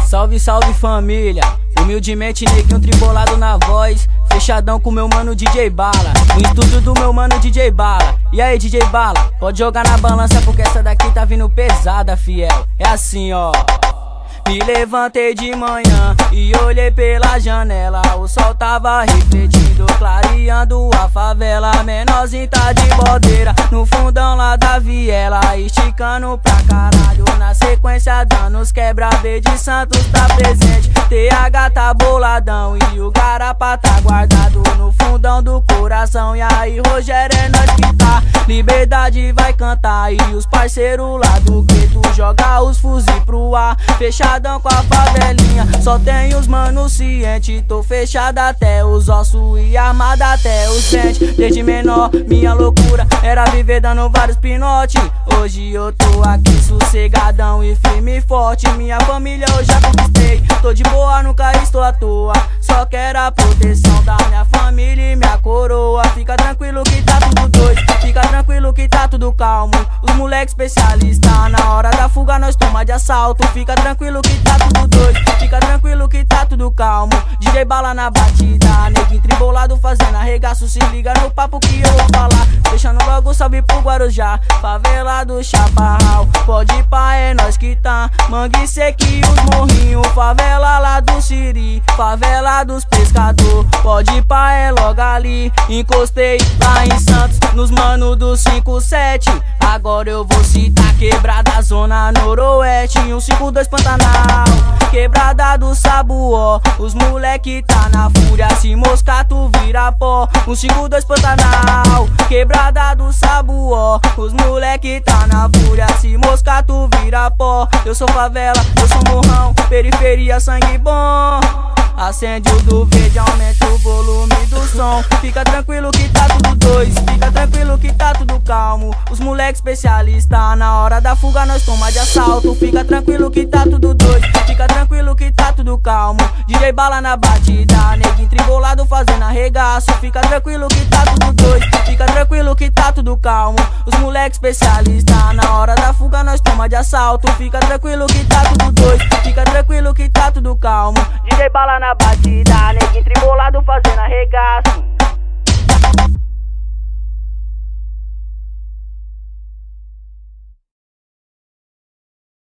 Salve, salve família, humildemente neguinho tribolado na voz. Fechadão com meu mano DJ Bala, no estúdio do meu mano DJ Bala. E aí DJ Bala, pode jogar na balança porque essa daqui tá vindo pesada, fiel. É assim ó. Me levantei de manhã e olhei pela janela. O sol tava refletindo, clareando a favela. Menorzinho tá de bobeira no fundão lá da viela, esticando pra caralho. Na sequência dando os quebra verde, Santos tá presente. TH tá boladão e o garapa tá guardado no fundão do coração. E aí Rogério, é nós que tá, liberdade vai cantar. E os parceiros lá do gueto joga os fuzis pro ar. Fechadão com a favelinha, só tem os manos ciente. Tô fechado até os ossos e armado até os dentes. Desde menor, minha loucura era viver dando vários pinote. Hoje eu tô aqui sossegadão e firme e forte. Minha família eu já conquistei, tô de boa, nunca estou à toa. Só quero a proteção da minha família e minha coroa. Fica tranquilo que tá tudo doido, fica tranquilo que tá tudo calmo. Os moleques especialistas, na hora da fuga nós toma de assalto. Fica tranquilo que tá tudo doido, fica tranquilo que tá tudo calmo. DJ Bala na batida, neguinho tribolado fazendo arregaço. Se liga no papo que eu vou falar, deixando logo salve pro Guarujá, favela do Chaparral. Pode ir pá, é nós que tá, Mangue Seco e os morrinhos. Favela lá do Siri, favela dos pescador. Pode ir pá, é logo ali. Encostei lá em Santos, nos manos do 57. Agora eu vou citar quebrada zona noroeste, 152 Pantanal, quebrada do Sabuó. Os moleque tá na fúria, se moscar tu vira pó. 152 Pantanal, quebrada do Sabuó. Os moleque tá na fúria, se moscar tu vira pó. Eu sou favela, eu sou morrão, periferia sangue bom. Acende o do verde, aumenta o volume do som. Fica tranquilo que tá tudo dois, fica tranquilo que tá tudo calmo. Os moleques especialistas, na hora da fuga nós toma de assalto. Fica tranquilo que tá tudo doido, fica tranquilo que tá tudo calmo. DJ Bala na batida, neguinho tribolado fazendo arregaço. Fica tranquilo que tá tudo doido, fica tranquilo que tá tudo calmo. Os moleques especialistas, na hora da fuga nós toma de assalto. Fica tranquilo que tá tudo doido, fica tranquilo que tá tudo calmo. DJ Bala na batida, neguinho tribolado fazendo arregaço.